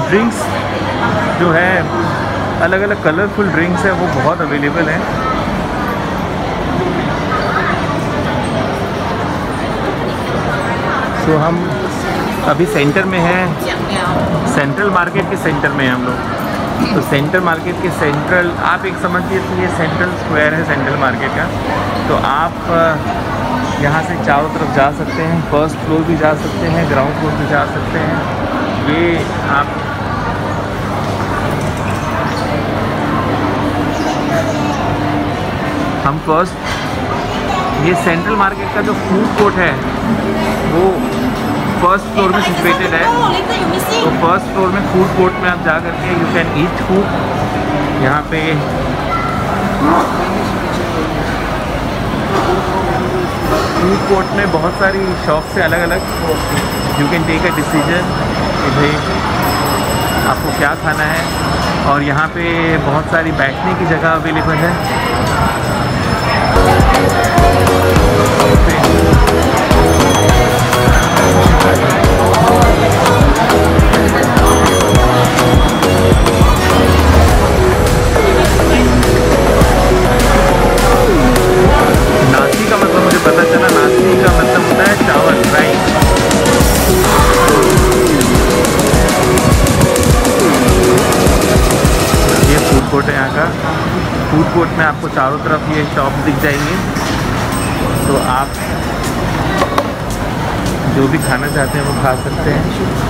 Drinks जो है अलग अलग कलरफुल ड्रिंक्स है वो बहुत अवेलेबल हैं। तो हम अभी सेंटर में हैं, सेंट्रल मार्केट के सेंटर में हैं हम लोग। तो सेंट्रल मार्केट के सेंट्रल आप एक समझिए कि ये सेंट्रल स्क्वायर है सेंट्रल मार्केट का। तो आप यहाँ से चारों तरफ जा सकते हैं, फर्स्ट फ्लोर भी जा सकते हैं, ग्राउंड फ्लोर भी जा सकते हैं। ये आप हम फर्स्ट ये सेंट्रल मार्केट का जो फूड कोर्ट है वो फर्स्ट फ्लोर में सिचुएटेड है। तो फर्स्ट फ्लोर में फूड कोर्ट में आप जा करके यू कैन ईट फूड। यहाँ पे फूड कोर्ट में बहुत सारी शॉप्स से अलग अलग you can take a decision कि भाई आपको क्या खाना है। और यहाँ पे बहुत सारी बैठने की जगह अवेलेबल है। नासी का मतलब मुझे पता चला, नासी का मतलब होता है चावल, राइस। ये फूड कोर्ट है यहाँ का। फूड कोर्ट में आपको चारों तरफ ये शॉप दिख जाएंगी। तो आप जो भी खाना चाहते हैं वो खा सकते हैं।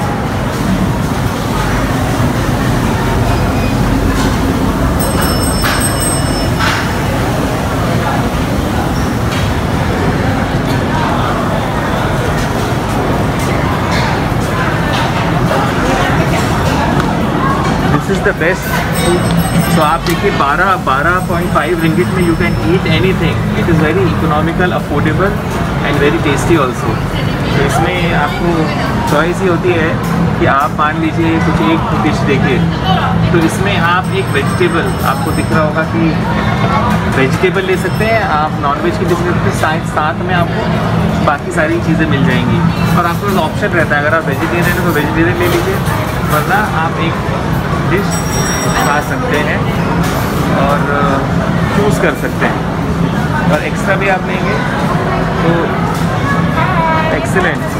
This is the best food. तो आप देखिए 12.5 रिंगिट में you can eat anything. It is very economical, affordable and very tasty also. तो इसमें आपको चॉइस ही होती है कि आप मान लीजिए कुछ एक डिश देखिए, तो इसमें आप एक वेजिटेबल आपको दिख रहा होगा कि वेजिटेबल ले सकते हैं, आप नॉनवेज की डिश ले सकते हैं, साथ में आपको बाकी सारी चीज़ें मिल जाएंगी। और आपके पास ऑप्शन रहता है, अगर आप वेजिटेरियन हैं तो वेजिटेरियन ले लीजिए, वरना आप एक डिश खा सकते हैं और चूज़ कर सकते हैं। और एक्स्ट्रा भी आप लेंगे तो एक्सीलेंट।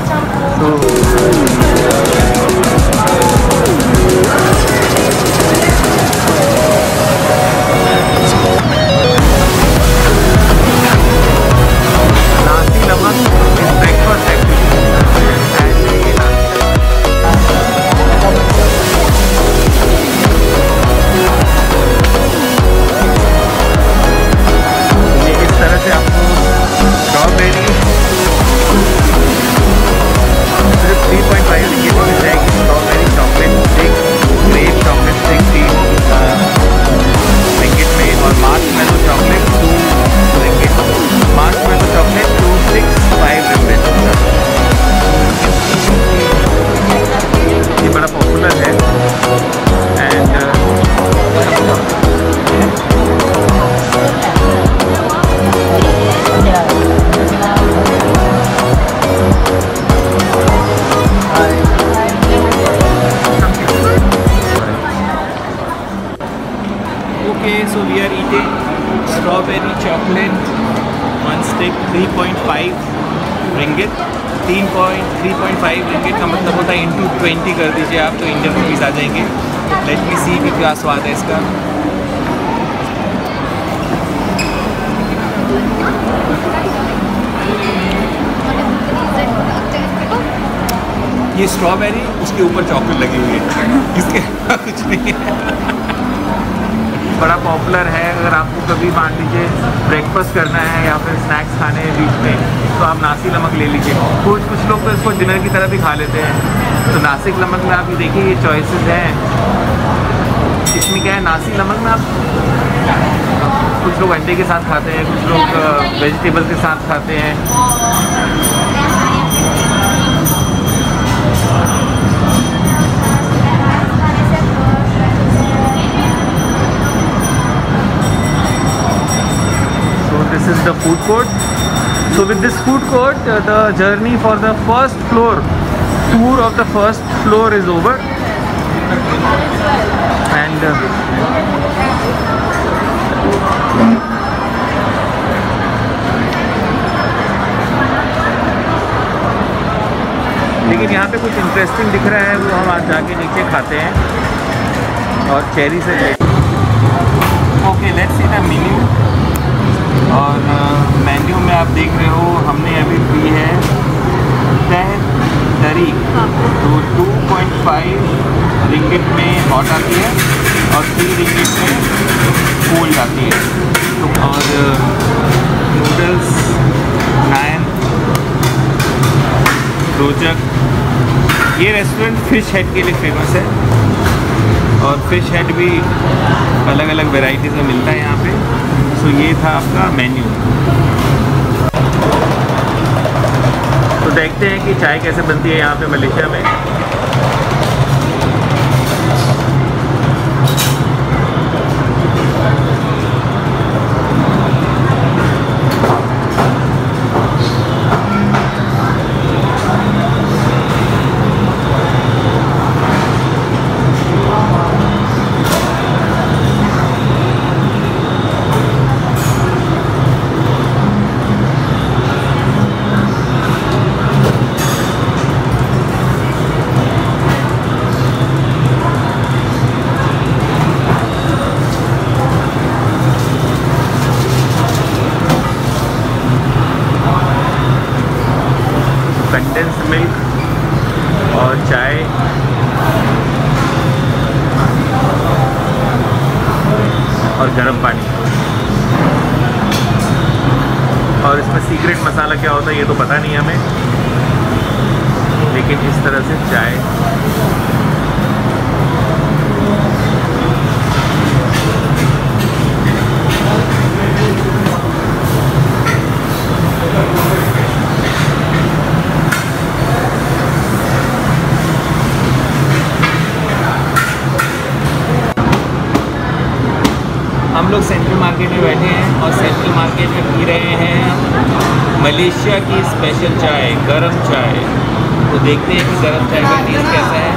नासी नमक ब्रेकफास्ट इस तरह से आपको स्ट्रॉबेरी सिर्फ 3.5 रिंगिट में मिल जाएगी। Strawberry chocolate stick, grape chocolate stick 3 ringgit में, और marshmallow chocolate 2 ringgit. Marshmallow chocolate 265 ringgit. ये बड़ा पॉपुलर है and so we are eating strawberry chocolate one stick 3.5 ringgit। 3.5 ringgit का मतलब होता है इंटू 20 कर दीजिए आप, तो इंडियन रुपीज़ आ जाएंगे। लेट मी सी कि क्या स्वाद है इसका। ये स्ट्रॉबेरी, उसके ऊपर चॉकलेट लगी हुई है, इसके कुछ नहीं है। बड़ा पॉपुलर है। अगर आपको कभी मान लीजिए ब्रेकफास्ट करना है या फिर स्नैक्स खाने हैं बीच में, तो आप नासी नमक ले लीजिए। कुछ लोग तो इसको डिनर की तरह भी खा लेते हैं। तो नासी नमक में आप ये देखिए ये चॉइसेस हैं। इसमें क्या है, नासी नमक में आप कुछ लोग अंडे के साथ खाते हैं, कुछ लोग वेजिटेबल के साथ खाते हैं। This is the food court. So with this food court, the journey for the first floor, tour of the first floor is over. And लेकिन यहाँ पे कुछ इंटरेस्टिंग दिख रहा है, वो हम आज जाके नीचे खाते हैं और चेरी से okay let's see the menu. और मेन्यू में आप देख रहे हो हमने अभी पी है तह तरी, तो 2.5 रिंगिट में हॉट आती है और 3 रिंगिट में कोल्ड आती है। और नूडल्स, नान, रोजक। ये रेस्टोरेंट फ़िश हेड के लिए फेमस है और फ़िश हेड भी अलग अलग वेराइटीज़ में मिलता है यहाँ पे। सो ये था आपका मेन्यू। तो देखते हैं कि चाय कैसे बनती है यहाँ पे मलेशिया में। कंडेंस मिल्क और चाय और गर्म पानी। और इसमें सीक्रेट मसाला क्या होता है ये तो पता नहीं हमें, लेकिन इस तरह से चाय। हम लोग सेंट्रल मार्केट में बैठे हैं और सेंट्रल मार्केट में पी रहे हैं मलेशिया की स्पेशल चाय, गरम चाय। तो देखते हैं कि गरम चाय का टेस्ट कैसा है।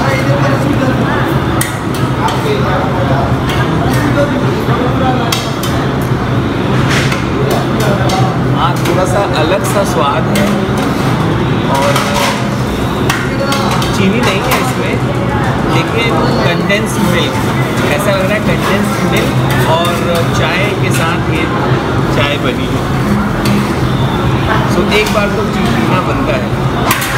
हाँ, थोड़ा सा अलग सा स्वाद है और चीनी नहीं है इसमें, लेकिन कंडेंस मिल्क ऐसा लग रहा है, कंडेंस मिल्क और चाय के साथ ये चाय बनी है। सो एक बार तो पीना बनता है।